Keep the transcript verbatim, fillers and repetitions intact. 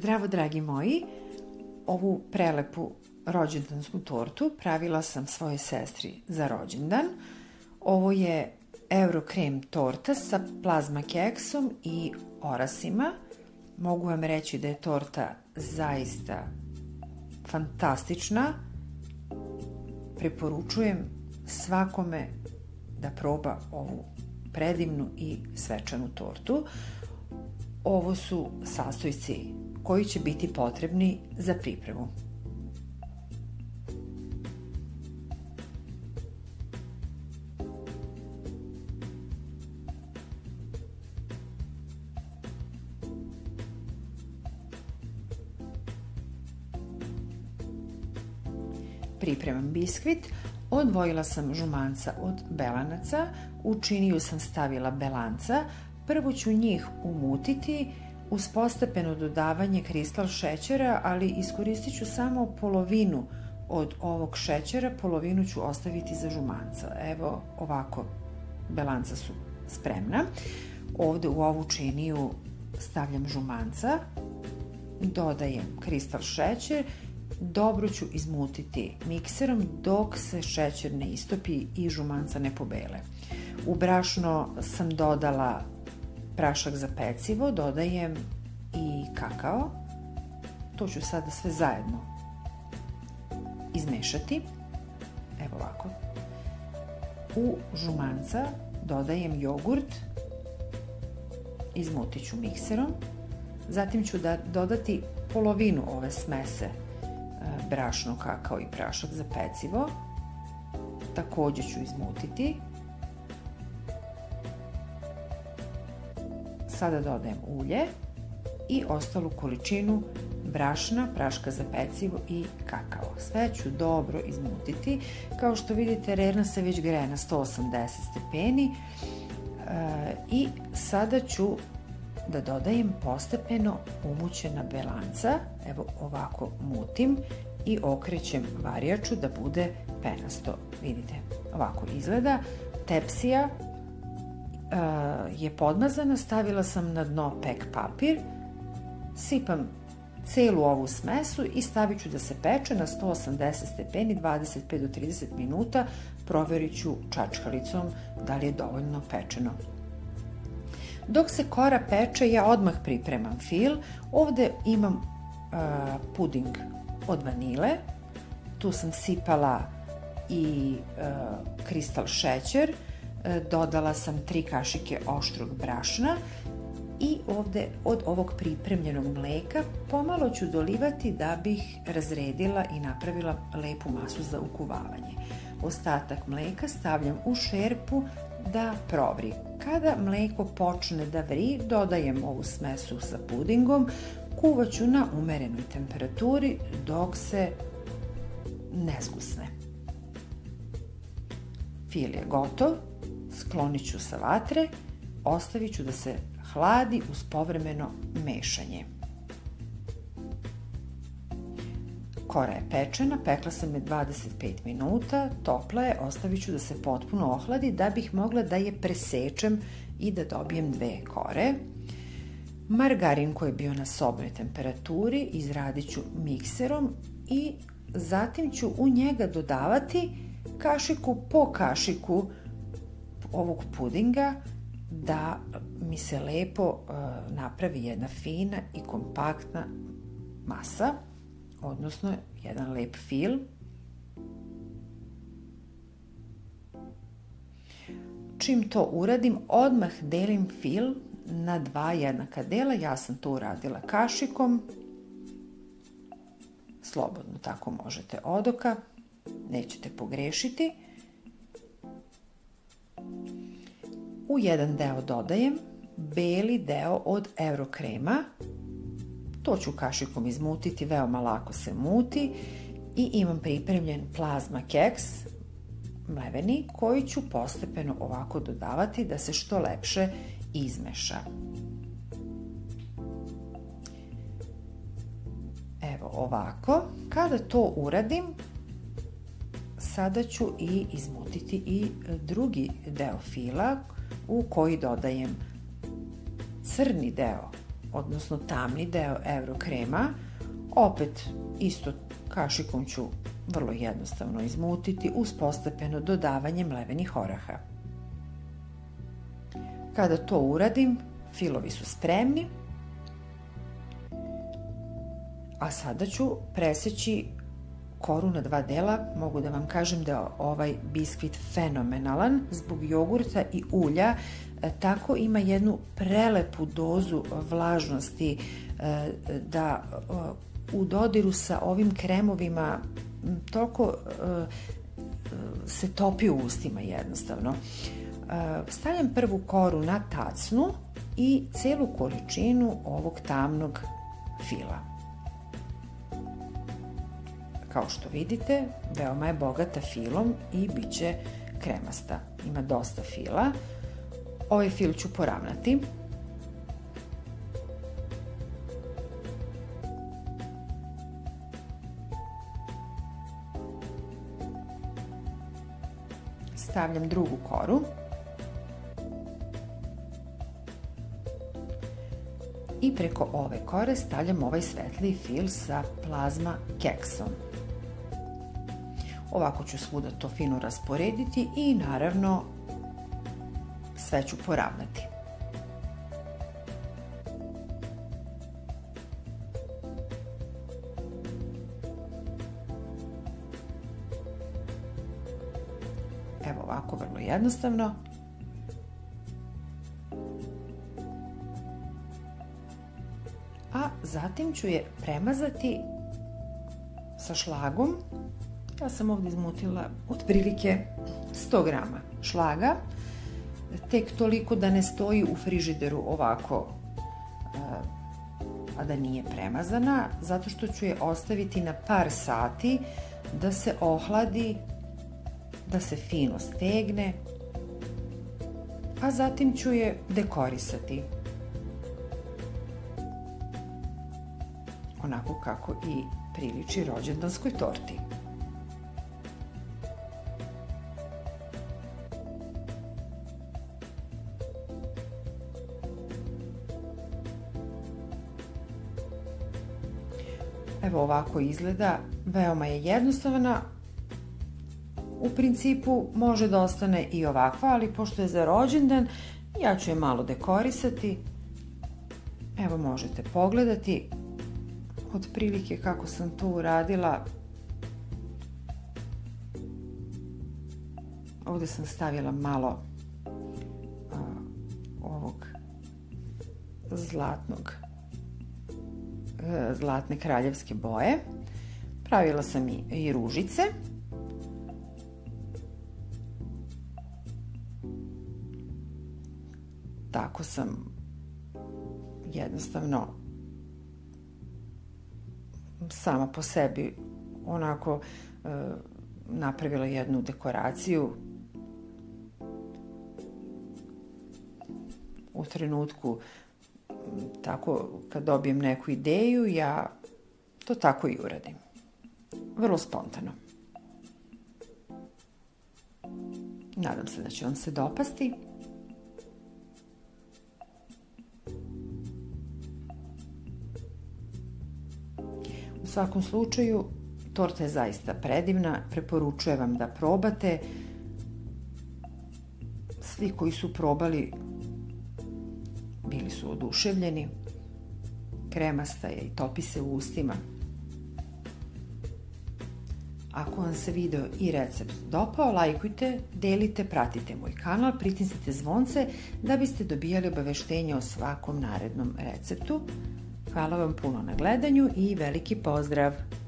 Zdravo, dragi moji, ovu prelepu rođendansku tortu pravila sam svojoj sestri za rođendan. Ovo je Eurokrem torta sa plazma keksom i orasima. Mogu vam reći da je torta zaista fantastična. Preporučujem svakome da proba ovu predivnu i svečanu tortu. Ovo su sastojci koji će biti potrebni za pripremu. Pripremam biskvit. Odvojila sam žumanca od belanaca, u činiju sam stavila belanca. Prvo ću njih umutiti uz postepeno dodavanje kristal šećera, ali iskoristit ću samo polovinu od ovog šećera, polovinu ću ostaviti za žumanca. Evo ovako, belanca su spremna. Ovde u ovu činiju stavljam žumanca, dodajem kristal šećer, dobro ću izmutiti mikserom dok se šećer ne istopi i žumanca ne pobele. U brašno sam dodala prašak za pecivo, dodajem i kakao. To ću sada sve zajedno izmešati. Evo ovako. U žumanca dodajem jogurt, izmutit ću mikserom. Zatim ću da dodati polovinu ove smese brašno, kakao i prašak za pecivo. Također ću izmutiti. Sada dodajem ulje i ostalu količinu brašna, praška za pecivo i kakao. Sve ću dobro izmutiti. Kao što vidite, rerna se već greje na sto osamdeset stepeni i sada ću da dodajem postepeno umućena belanca. Evo ovako mutim i okrećem varijaču da bude penasto. Vidite, ovako izgleda. Tepsija je podmazana, stavila sam na dno pek papir, sipam celu ovu smesu i stavit ću da se peče na sto osamdeset stepeni dvadeset pet do trideset minuta. Proverit ću čačkalicom da li je dovoljno pečeno. Dok se kora peče, ja odmah pripremam fil. Ovde imam uh, puding od vanile, tu sam sipala i uh, kristal šećer, dodala sam tri kašike oštrog brašna i ovde od ovog pripremljenog mleka pomalo ću dolivati da bih razredila i napravila lepu masu za ukuvavanje. Ostatak mleka stavljam u šerpu da provri. Kada mleko počne da vri, dodajem ovu smesu sa pudingom, kuvaću na umerenoj temperaturi dok se ne zgusne. Fil je gotov. Sklonit ću sa vatre, ostavit ću da se hladi uz povremeno mešanje. Kora je pečena, pekla sam je dvadeset pet minuta, topla je, ostavit ću da se potpuno ohladi da bih mogla da je presečem i da dobijem dve kore. Margarin koji je bio na sobnoj temperaturi izradit ću mikserom i zatim ću u njega dodavati kašiku po kašiku ovog pudinga da mi se lepo uh, napravi jedna fina i kompaktna masa, odnosno jedan lep fil. Čim to uradim, odmah delim fil na dva jednaka dela. Ja sam to uradila kašikom. Slobodno tako možete od oka, nećete pogrešiti. U jedan deo dodajem beli deo od Eurokrema. To ću kašikom izmutiti, veoma lako se muti. I imam pripremljen plazma keks, mleveni, koji ću postepeno ovako dodavati da se što lepše izmeša. Evo ovako. Kada to uradim, sada ću i izmutiti i drugi deo fila u koji dodajem crni deo odnosno tamni deo Eurokrema. Opet isto kašikom ću vrlo jednostavno izmutiti uz postepeno dodavanje mlevenih oraha. Kada to uradim, filovi su spremni, a sada ću preseći koru na dva dela. Mogu da vam kažem da je ovaj biskvit fenomenalan zbog jogurta i ulja, tako ima jednu prelepu dozu vlažnosti da u dodiru sa ovim kremovima toliko se topi u ustima jednostavno. Stavljam prvu koru na tacnu i celu količinu ovog tamnog fila. Kao što vidite, veoma je bogata filom i bit će kremasta. Ima dosta fila. Ovaj fil ću poravnati. Stavljam drugu koru. I preko ove kore stavljam ovaj svetliji fil sa plazma keksom. Ovako ću svuda to fino rasporediti i naravno sve ću poravnati. Evo ovako, vrlo jednostavno. A zatim ću je premazati sa šlagom. Ja sam ovdje izmutila otprilike sto grama šlaga, tek toliko da ne stoji u frižideru ovako, a da nije premazana, zato što ću je ostaviti na par sati da se ohladi, da se fino stegne, a zatim ću je dekorisati. Onako kako i priliči rođendanskoj torti. Evo ovako izgleda, veoma je jednostavna. U principu može da ostane i ovakva, ali pošto je za rođendan, ja ću je malo dekorisati. Evo možete pogledati otprilike kako sam to uradila. Ovdje sam stavila malo a, ovog zlatnog zlatne kraljevske boje. Pravila sam i, i ružice. Tako sam jednostavno sama po sebi onako e, napravila jednu dekoraciju. U trenutku tako kad dobijem neku ideju, ja to tako i uradim. Vrlo spontano. Nadam se da će vam se dopasti. U svakom slučaju, torta je zaista predivna, preporučujem vam da probate. Svi koji su probali bili su oduševljeni. Kremasta je i topi se u ustima. Ako vam se video i recept dopao, lajkujte, delite, pratite moj kanal, pritisnite zvonce da biste dobijali obaveštenje o svakom narednom receptu. Hvala vam puno na gledanju i veliki pozdrav!